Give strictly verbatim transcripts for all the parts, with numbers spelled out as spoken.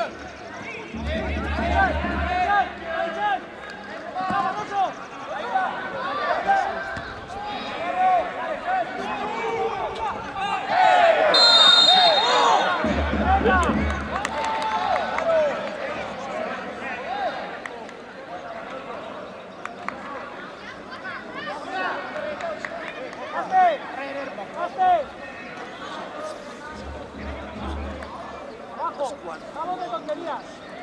Vamos de tonterías.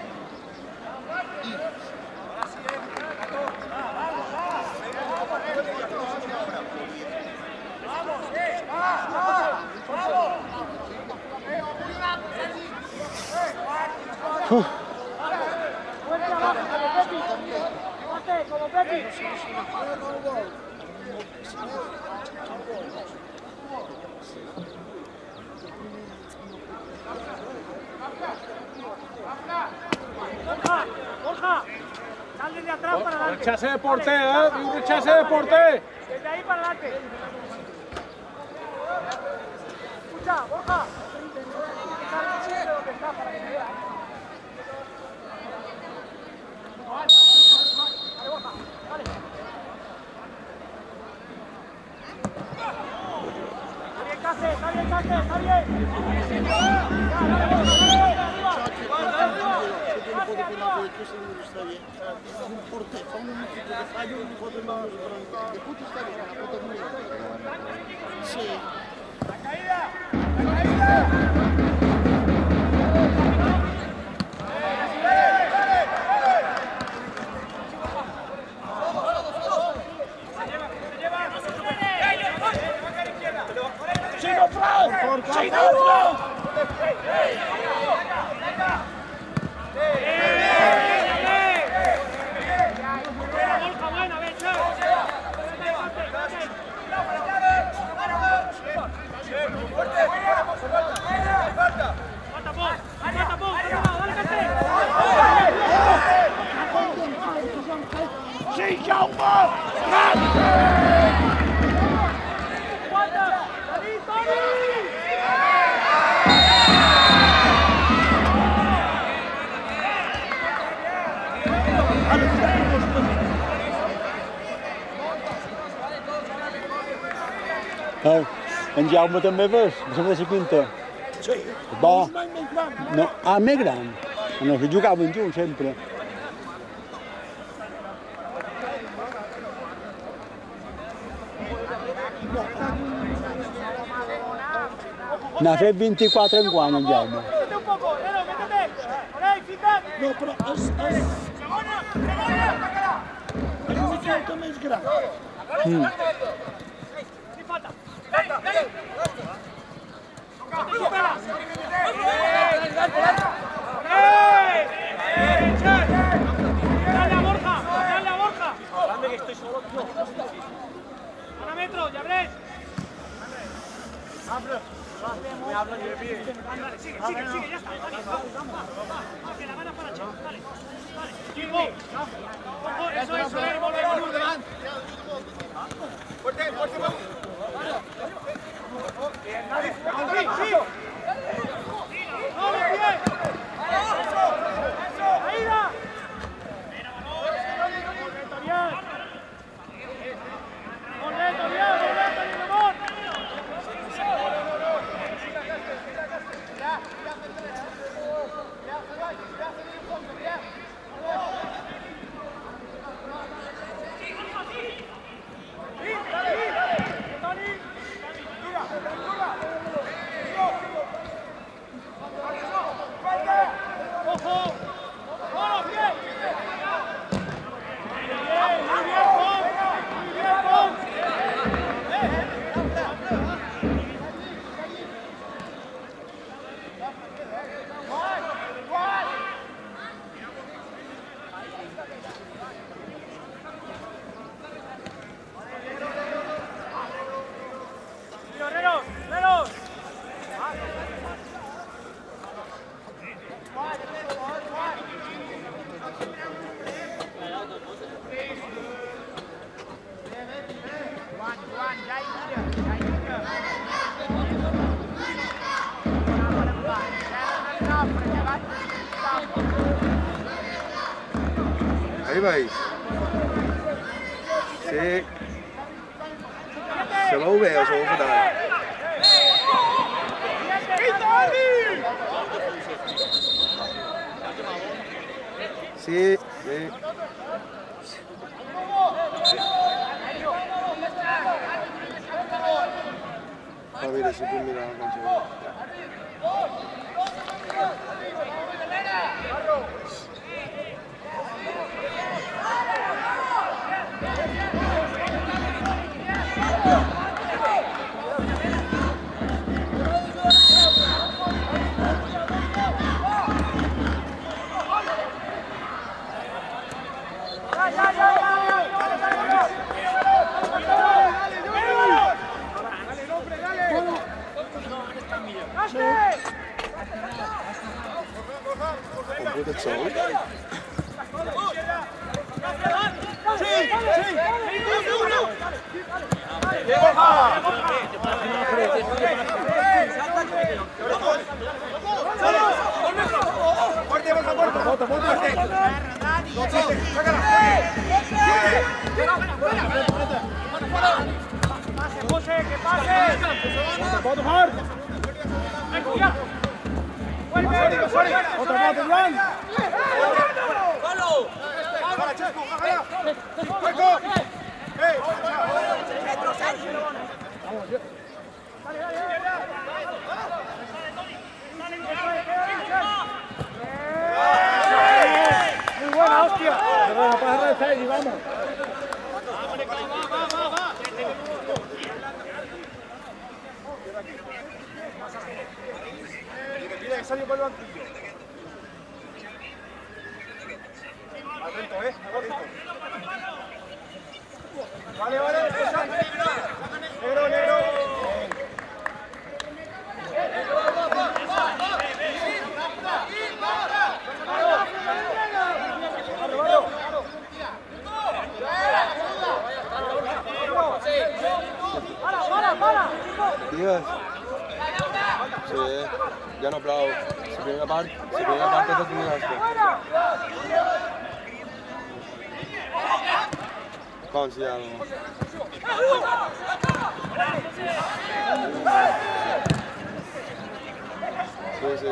Uf. Fuerte abajo, como Pepi. Fuerte, como Pepi. Borja, Borja, sal desde atrás para adelante. Rechace de porte, ¿eh? Un rechace de porte. Desde ahí para adelante. Escucha, Borja. Sal siempre donde está para que me vea. Vale, Borja, vale. Está bien, Case, está bien, Case, está bien. Ya, dale, Borja, dale, arriba. Case, arriba. Un porte, fa un tipo de fallo, un hijo de manos de puta está bien, la puta mía. Sí. La caída, la caída. ¡Chino Frau! ¡Chino Frau! ¡Sí, Jaume! Nou, en Jaume també ves, som de la quinta. Sí, Bo. és mai més gran. No, ah, més gran. No, que jugaven junts sempre. N'ha fet vint-i-quatre enguany, en Jaume. Métete un poco, Nero, métete. Por ahí, fita. No, però és... és... Segona, segona. és una miqueta més gran. Mm. Sin falta. Dale, dale. Toca. Dale a Borja, dale a Borja. Dame que estoy solo. Gana metro, ya ves. Me hablan de pie. Dale, sigue, sigue, sigue, ya está. Dale, vamos, vamos, vamos. Que la gana para Che. Dale, dale. Tiempo. Ojo, eso, eso, eh. Volvemos. Fuerte, fuerte, vamos. Dale, sí, sí. ¡Vamos, bien! ¡Caída! ¡Correcto, bien! ¡Correcto, bien! ¡Correcto, bien, amor! ¡Ojo! ¡Vamos, bien! ¡Bien, muy bien, Pon! ¡Muy bien, Pon! ¡Herreros! ¡Herreros! Juan, Juan, ya hay mira, ya hay mira. Una bona part. Ja no, no, però llevat, Ahí vais. Sí. Se veu bé o se veu fatal? Sí, sí. A veure si puc mirar la cançó. Complet el sol. José, que pase. Otra parte, Juan. Muy buena, hostia. Vamos a pasar de seis, vamos. Mira que salió por el banquillo. Atento, eh. Atento. Vale, vale. Negro, negro. Para, para, para. Digues. Sí, ja no prou. La primera part, la primera part és el primer nostre. Com si ja no... Sí, sí.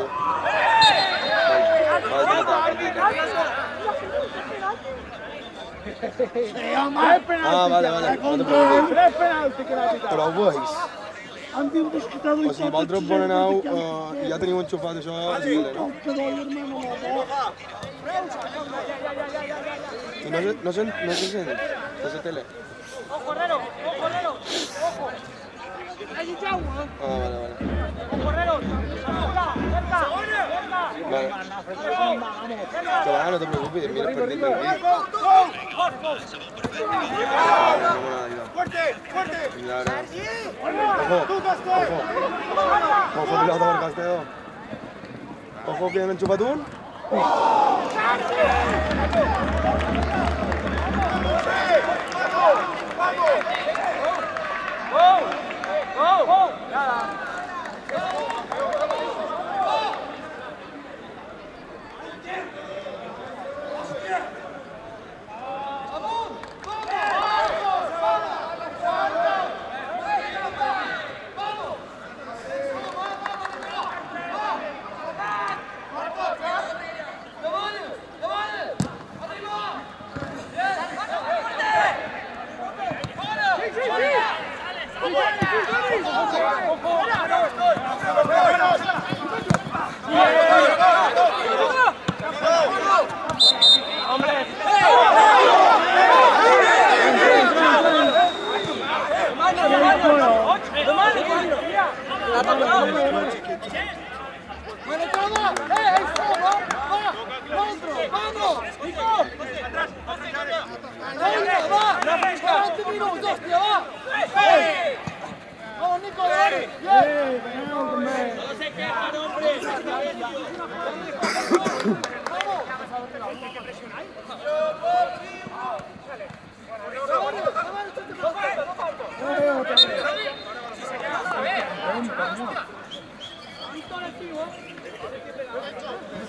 Vai, vai matar, partita. Ah, vale, vale, no te preocupes. Tres penaltis que l'ha pitat. Però ho veus? Han disfrutado O sigui, vosaltres bon aneu i ja teniu enxufat això a la tele, no? I no se, no se, no se sent de la tele? Ojo, Herrero, ojo, Herrero, ojo. Ah, vale, vale. Ojo, Herrero. Cerca, cerca, cerca. Vale. Que va, no te preocupes, mira el partit del vídeo. No me l'ha dit. ¡Fuerte! ¡Fuerte! Mira, ara. Ojo, ojo. Ojo, pilota per Castelló. Ojo, que han enxufat un.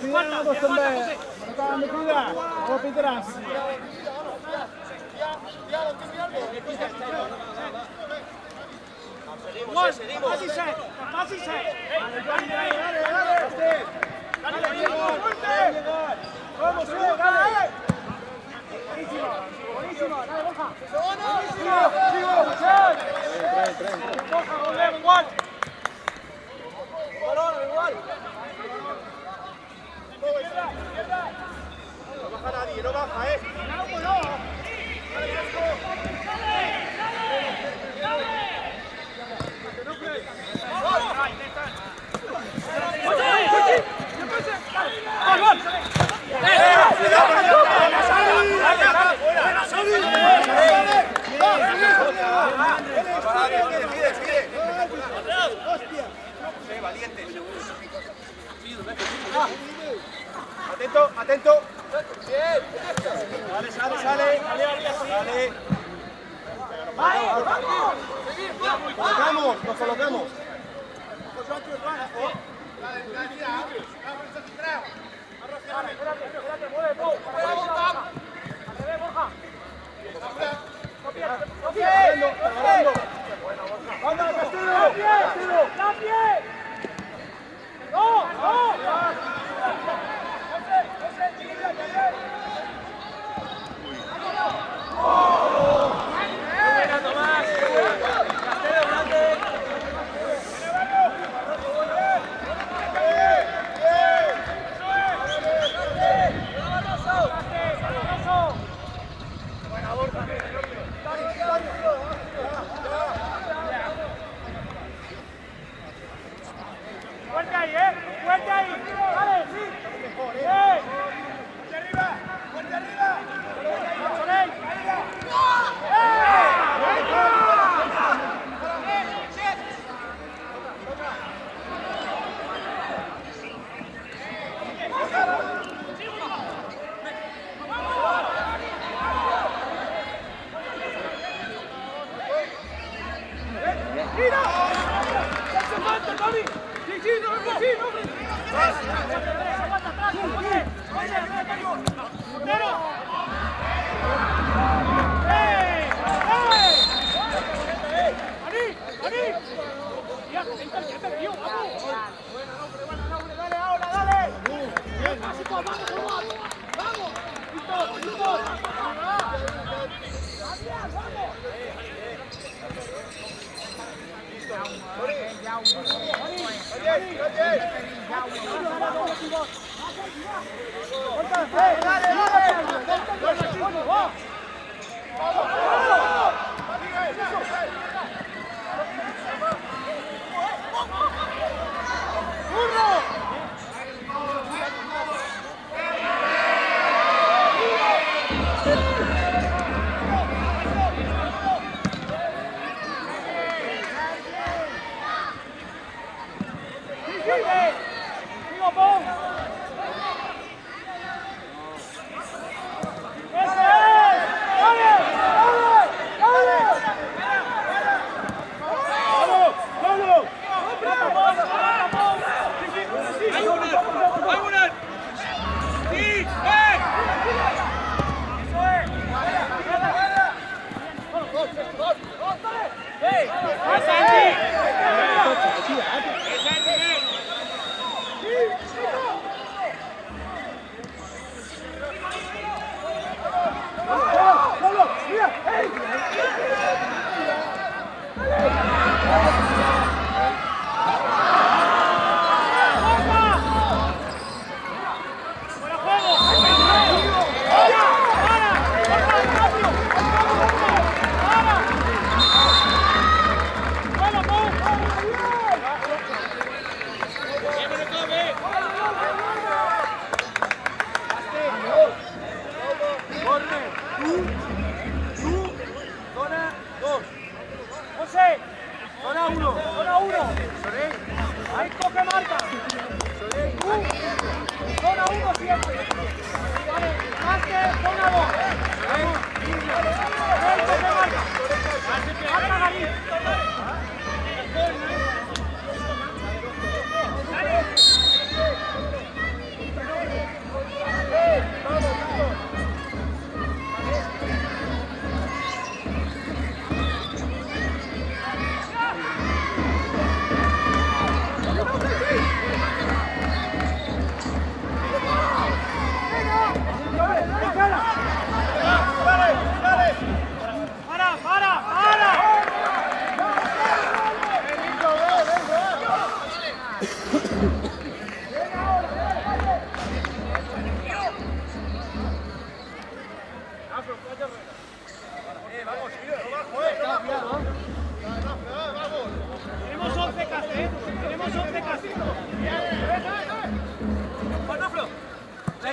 Cuidado, Dostembe. Tocando, cuidado. Vamos a pintarás. Igual, casi se, casi se. Dale, dale, dale, dale. Dale, fuerte. Vamos, dale. Buenísimo, buenísimo, dale, Borja. Buenísimo, sigo. Borja, volvemos, igual. Balón, igual. No baja nadie, no baja, eh. Atento, atento. Sale, sale, sale. Sale. Colocamos, nos colocamos. Espérate, espérate, mueve, Pau. Al revés, Borja. Copia, copia. ¡Anda, Castillo! ¡La pie! ¡La pie! ¡No! ¡No! ¡Fuerte ahí, eh! ¡Fuerte ahí! ¡Vale, sí! ¡Eh! ¡Fuerte arriba! ¡Fuerte arriba! ¡Soleil! ¡Mira! ¡Se falta, Tony! ¡Sí, sí, no, no, sí, no! ¡Se falta atrás! ¡Oye! ¡Oye! ¡Portero! ¡Eh! ¡Eh! ¡Ani! ¡Ani! ¡Ya! ¡Entra, entra, tío! ¡Vamos! ¡Bueno, hombre, bueno, hombre! ¡Dale, ahora, dale! ¡Bien, básico! ¡Vamos, vamos! ¡Vamos! ¡Listo, listo! ¡Vamos! ¡Ese es! ¡Dale! ¡Dale!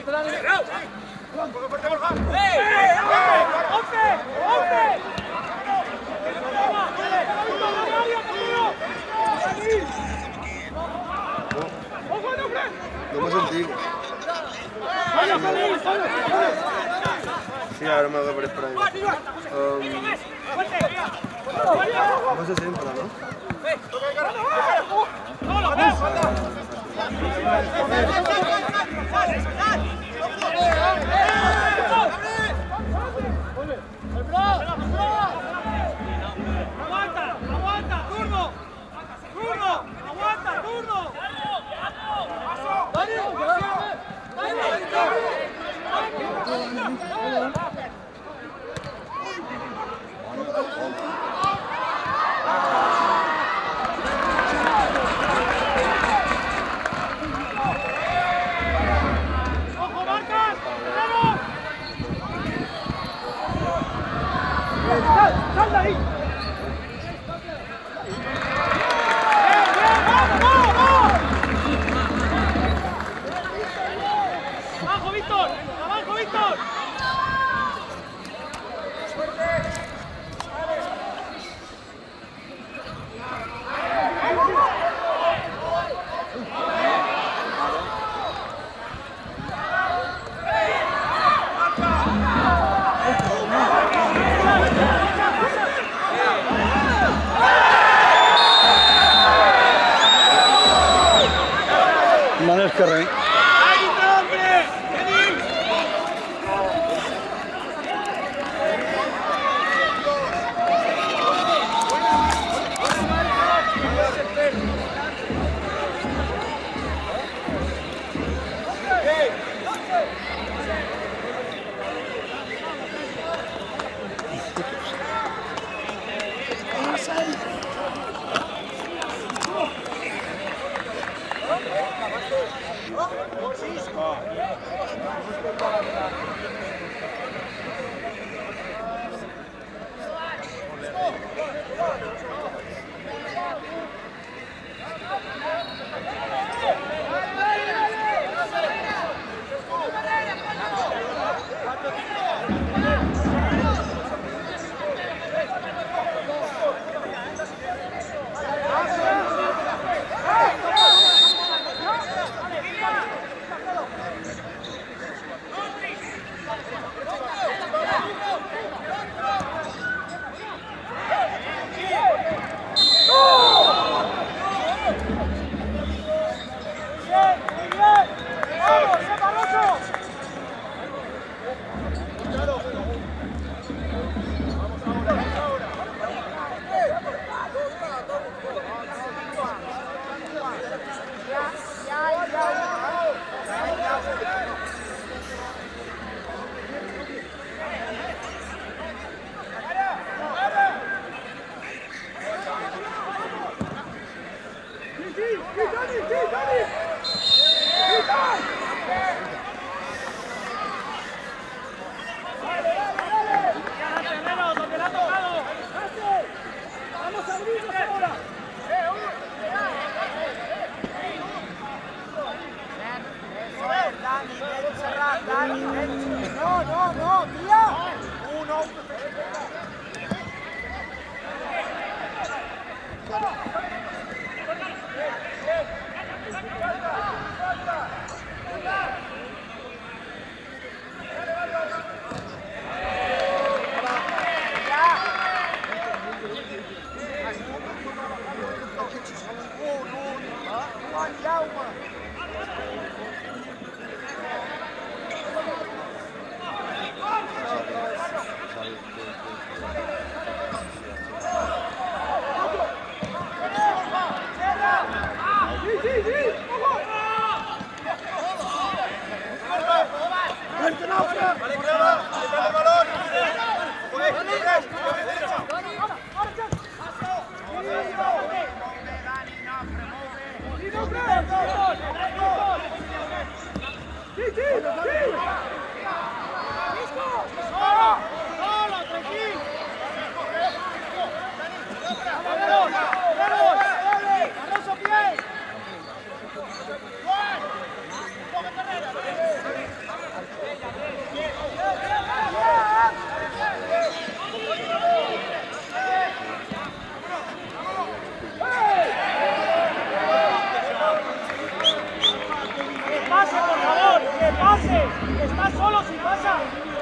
No me sentí. Sí, ahora me voy a ver por ahí. Um, no se sienta, ¿no? ¡Aguanta! ¡Aguanta! ¡Turno! ¡Turno! ¡Aguanta! ¡Turno! ¡Ojo, marcas! ¡Sal! ¡Sal de ahí! ¡Abajo, Víctor! ¡Abajo, Víctor! Manuel Carrey. No, no, no, tía. Uno. Está solo si pasa.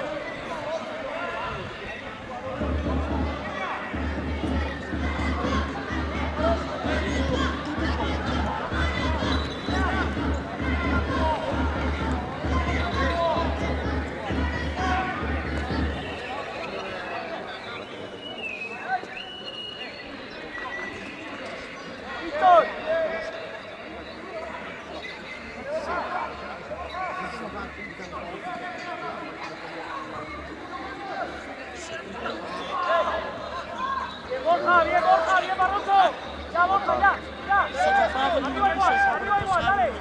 Bien Borja, bien Borja, bien Barroso. Ya Borja, ya, ya. Arriba igual, arriba igual, dale.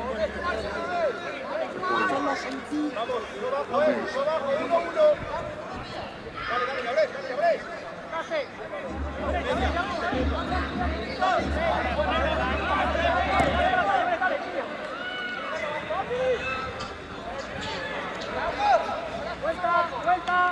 Vamos, yo bajo, eh, yo bajo, uno, uno. Dale, dale, Gabriel, dale, Gabriel. Casi. Vuelta, vuelta.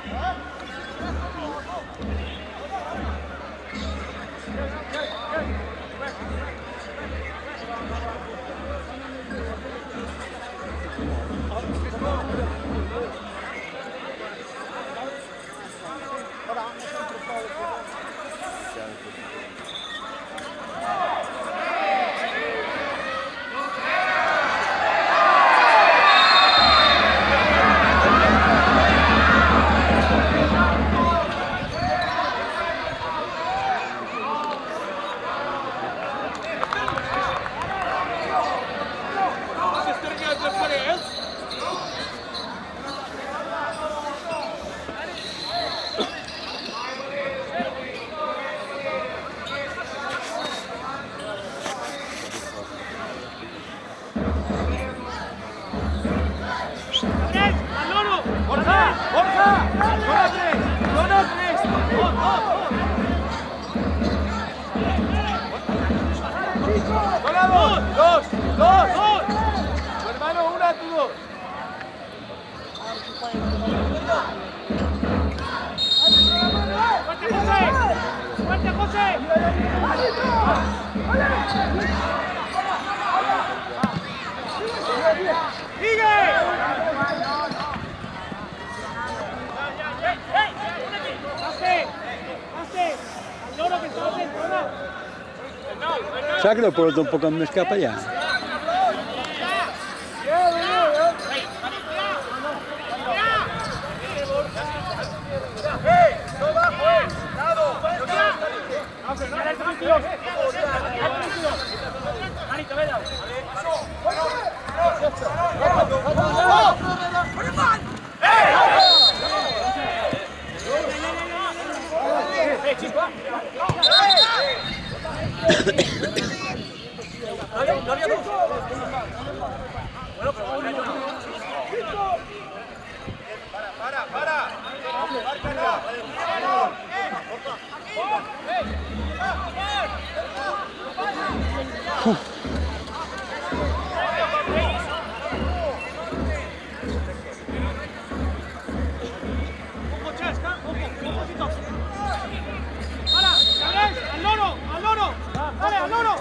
Dos, dos, dos. Tu hermano, una, tú dos. ¡Fuerte, José! ¡Fuerte, José! ¡Sigue! ¡Pase! ¡Pase! ¡Al loro que está dentro, ¿no? ¿Sabes que lo puedo un poco me escapa ya? Para, para, Uf. ¡Al loro! ¡Al loro! ¡Dale, al loro!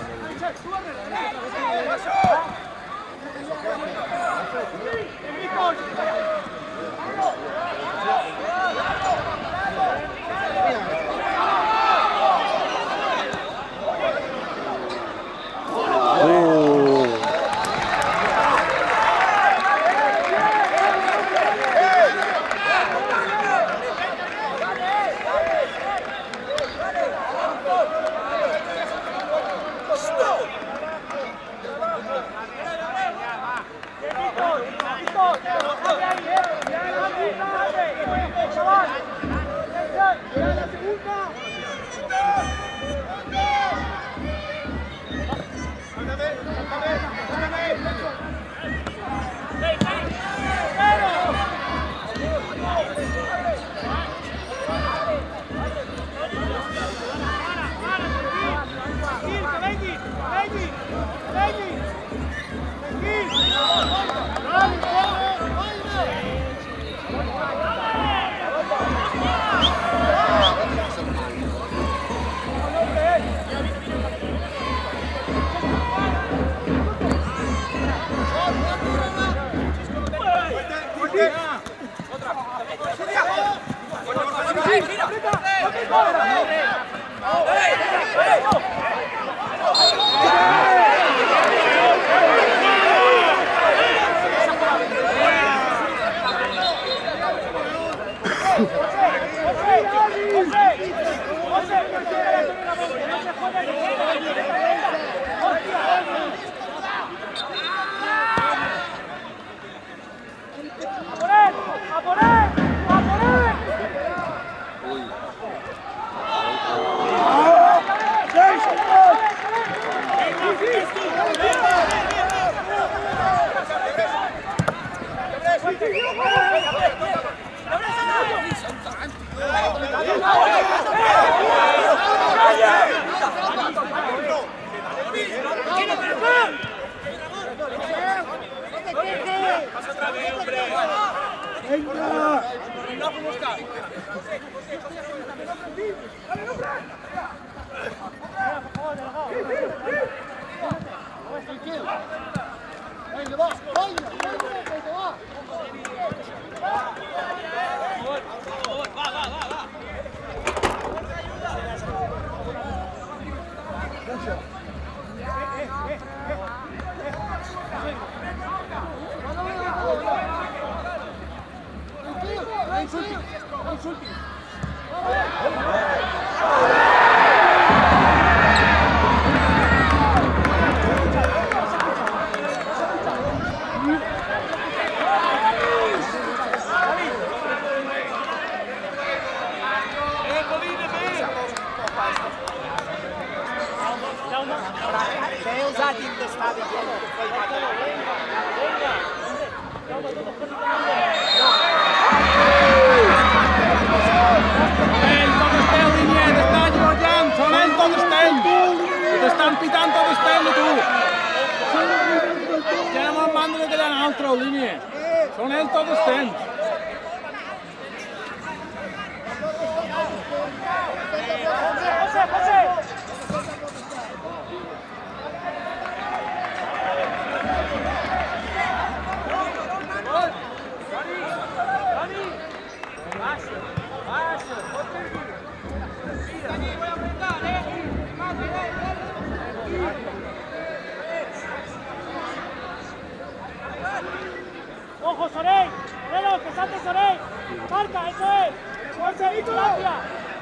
¡Ojo, Sorey! ¡Velo, que salte Sorey! ¡Marca, eso es! ¡Fuerza, vigilancia!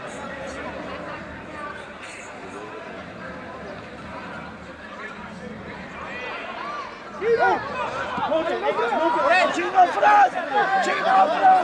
¡Chino Fras! ¡Chino Fras!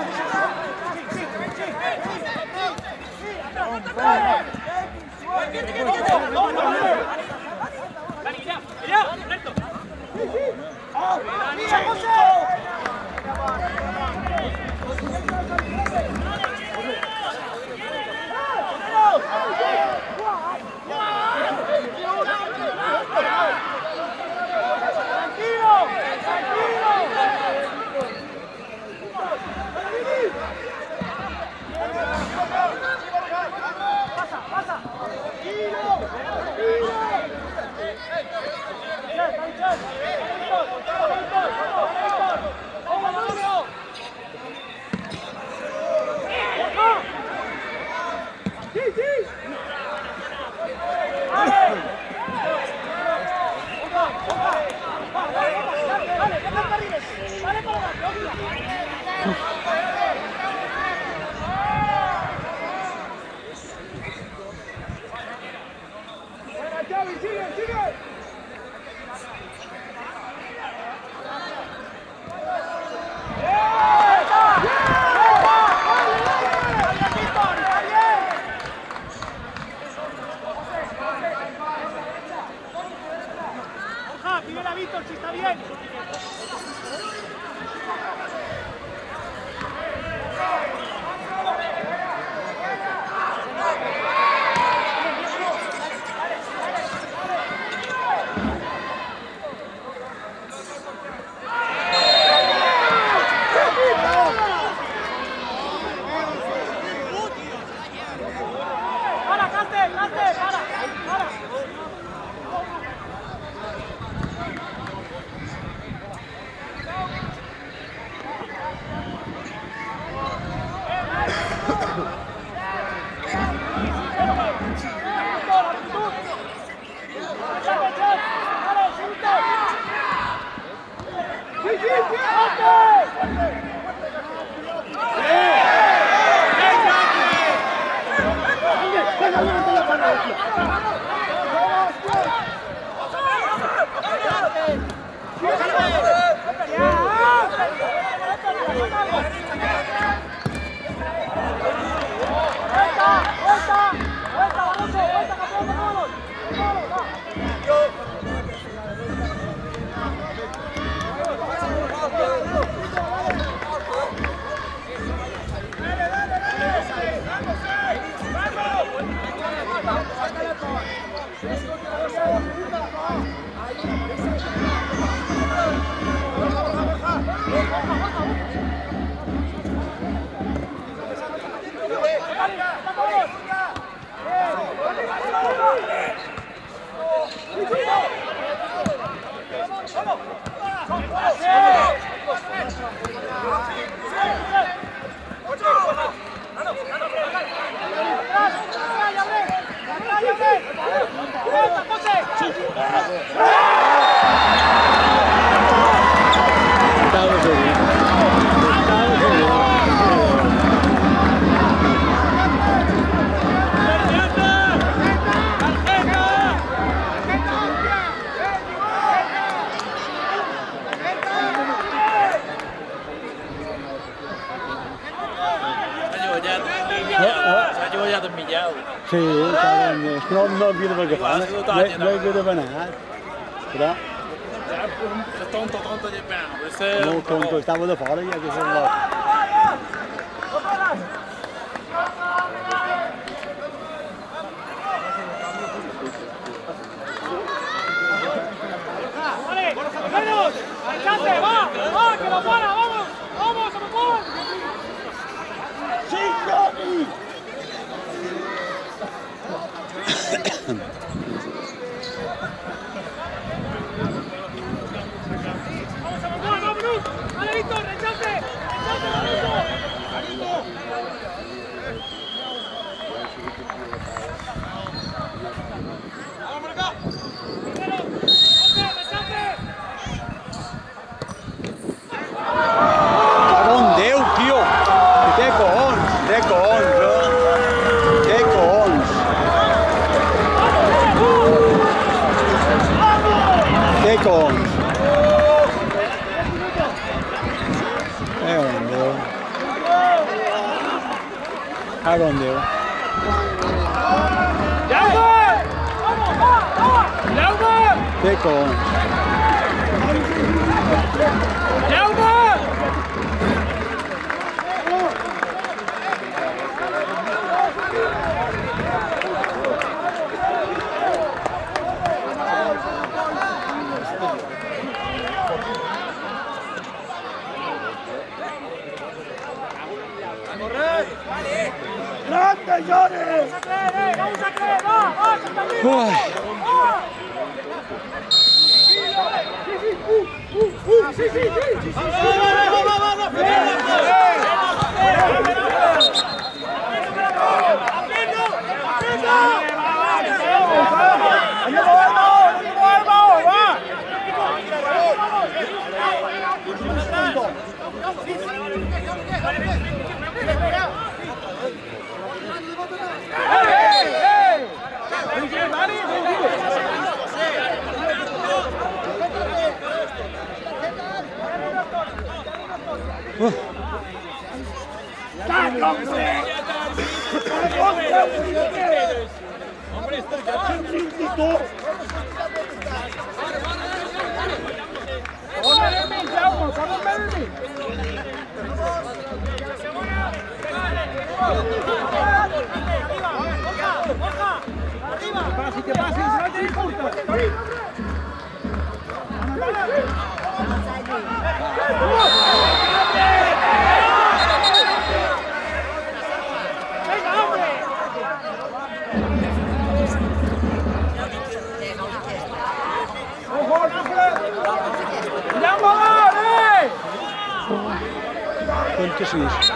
Sí, no, no vedo perché fa, non vedo per nada. Però tonto tonto di piano, non conto, stavo da fare io che sono là. ¡Vamos! ¡Alcance! ¡Va! ¡Va! ¡Que lo para! ¡Vamos! ¡Vamos! ¡Se me pone! ¡Sí, Johnny! ¡Vamos, se me pone! ¡Vámonos! ¡Vale, Víctor! ¡Rechace! ¡Rechace, Víctor! ¡Vamos por acá! ¡Primero! ¡Rechace! ¡Rechace! Con Déu, tio! Que té coons, té coons, no? Té coons. Té coons. Eh, con Déu. Ah, con Déu. ¡Jaume! ¡Vamos, va, va! ¡Jaume! Té coons. ¡Jaume! ¡Grande, Johnny! ¡Vamos a creer, eh! ¡Vamos a creer! ¡Va! ¡Va! ¡Se está bien! Uy. ¡Va! ¡Sí, sí, sí! ¡Va, va, va, va! Si te pasas, no te importa. ¡Venga, hombre! ¡Ojo, ¡ya va, eh! Quanto si dice?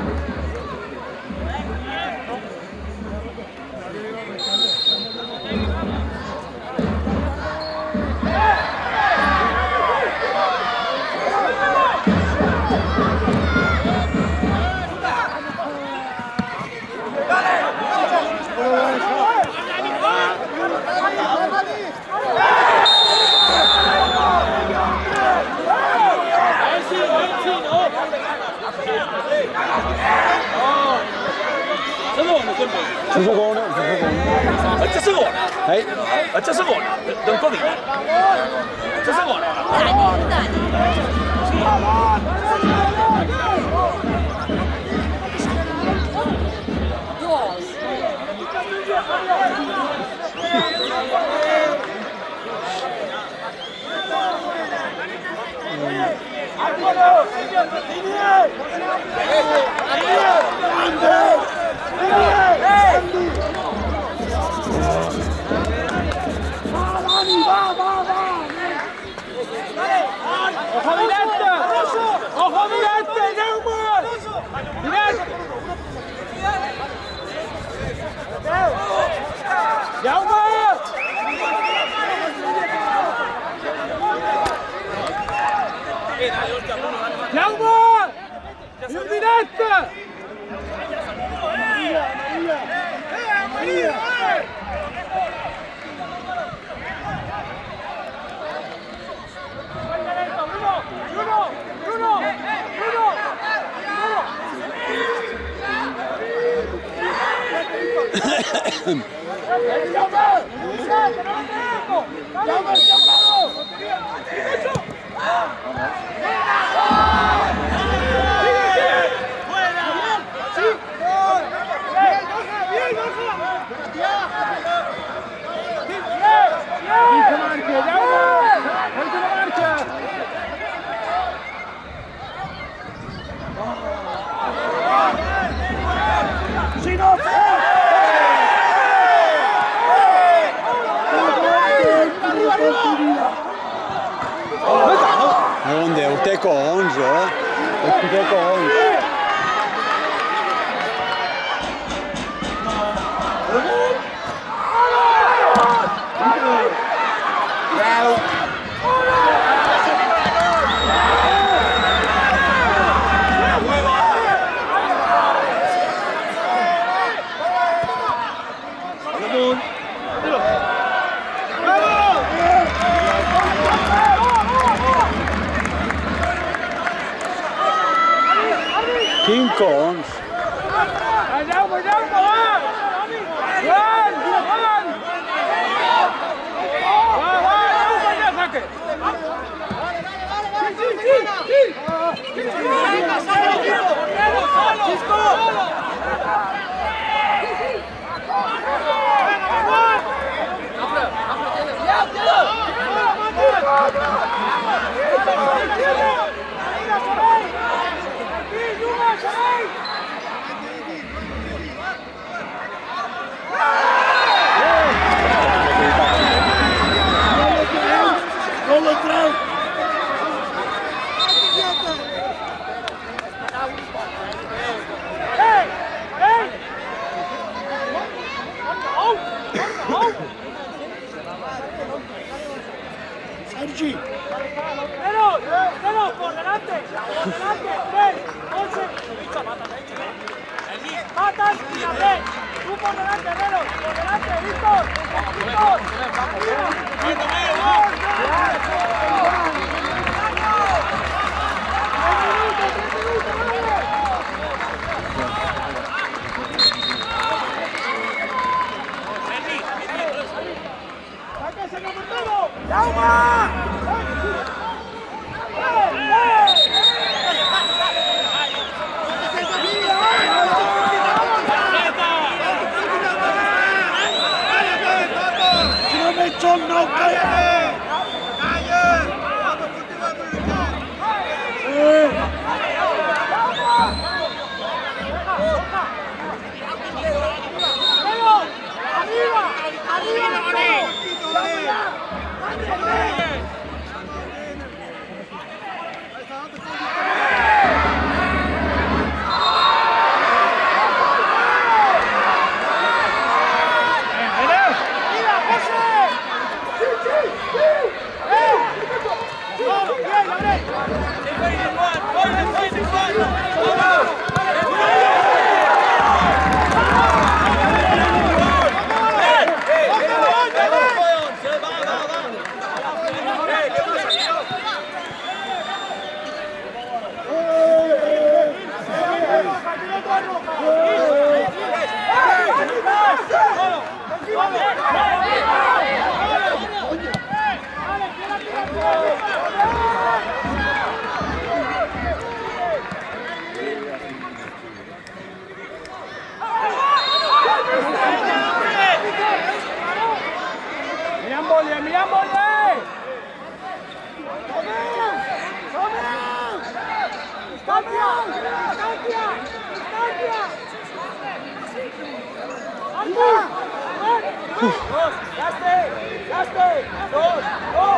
¡Vamos! segona. Hej. Faccia segona. Don Covino. Faccia segona. Dani, Dani. Ojo Vilette! Ojo Vilette! Jaume! Vilette! Jaume! Jaume! Il Vilette! Bruno! Bruno! Bruno! ¿Dónde? Usted con once, ¿eh? Usted con once. Cinco, once. Jaume, Jaume, va! Juan, Juan! Va, va, Jaume, ya saque. Sí, sí, sí, sí. Chisco. Sergi. Pero, pero, por delante, por delante, tres, once, patas y la red. Tú por delante, Herrero, por delante, Víctor, Víctor, ¡sáquese el portero! ¡Jaume! No, cállate. ¡Arriba! ¡Arriba! ¡Vamos! Embolie, mira Embolie! ¡Distancia! ¡Distancia! ¡Distancia! ¡Anda! ¡Dos! ¡Gaste! ¡Gaste! ¡Dos! ¡Dos!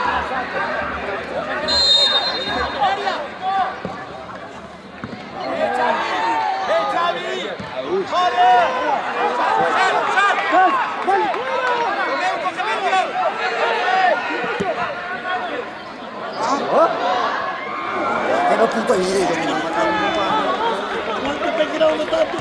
¡Eh, Xavi! ¡Eh, Xavi! ¡Joder! ¡Sal! ¡Sal! ¡Sal! Che non puto ieri, non ti prenderanno tanto.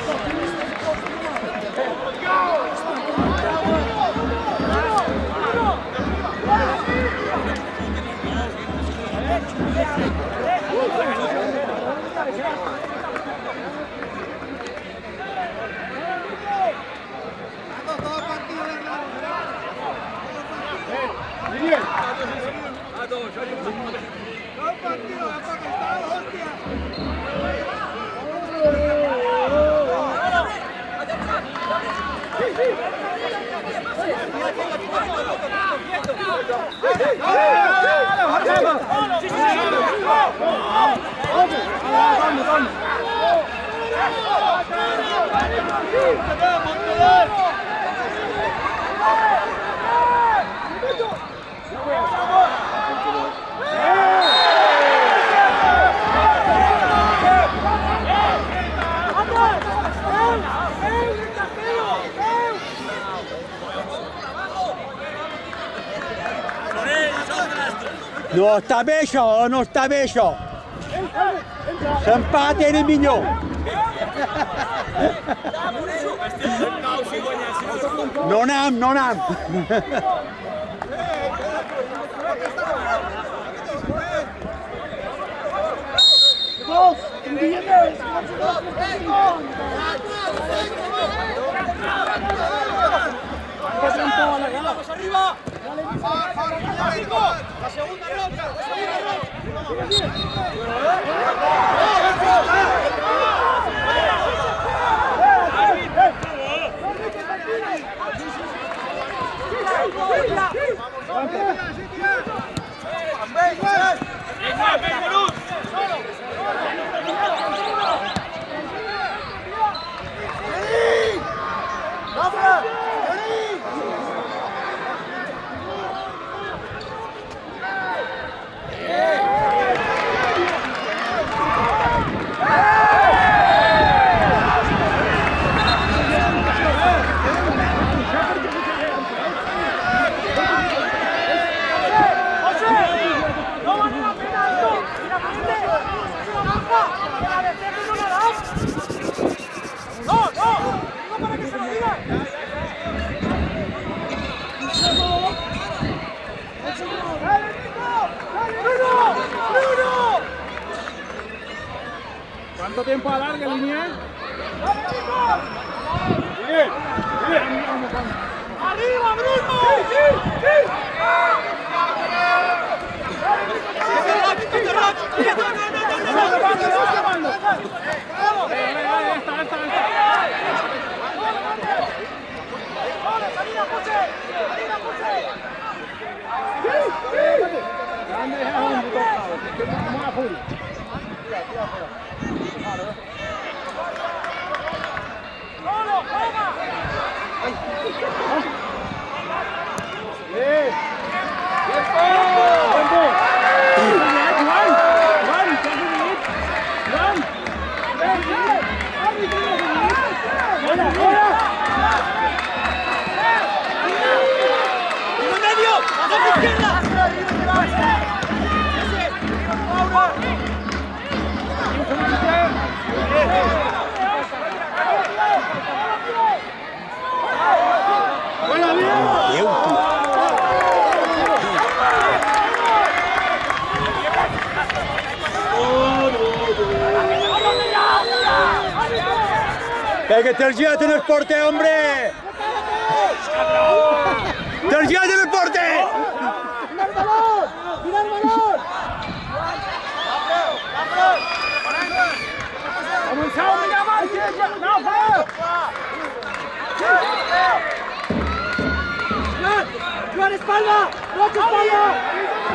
No està bé això, no està bé això. S'empaten el millor. No anem, no anem. ¡Vamos arriba! ¡La segunda ronda! ¿Cuánto tiempo alarga la línea? ¡Bien! ¡Bien! ¡Arriba, Bruno! ¡Sí, sí, sí! Que te el girato en el porte, hombre. ¡Te el girato en el porte! ¡Mira el balón! ¡Mira el balón! ¡Comenzamos, mira, Márquez! ¡No, Feo! ¡Juan! ¡Rocha de espalda! ¡Rocha de espalda!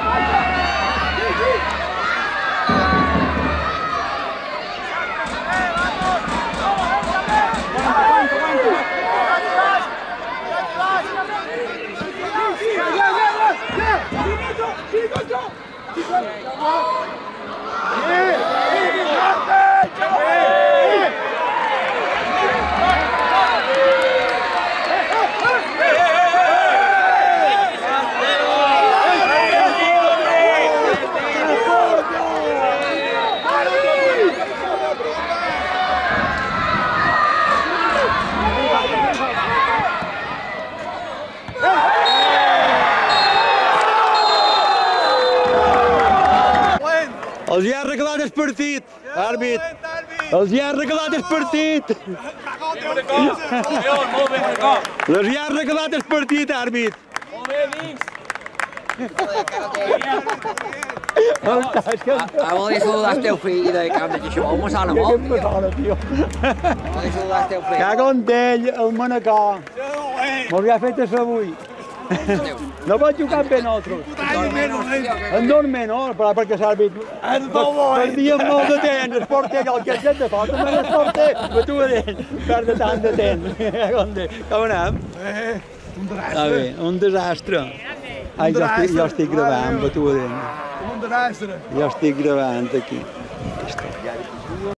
Els hi ha arreglat el partit, àrbit. Els hi ha arreglat el partit. Els hi ha arreglat el partit, àrbit. A vol dir saludar el teu fill de camp de Xixó, m'ho molt, tio. A vol dir saludar el teu fill. Cago en d'ell, el manacà. M'ho havia fet això avui. No vaig jugar amb nosaltres. En dorm menys, però perquè l'àrbit perdia molt de temps, el porter, el que et de fort, també el porter, però tu dents, perd tant de temps. Com anem? A bé, un desastre. Ai, jo estic gravant, però tu dents. Un desastre. Jo estic gravant aquí.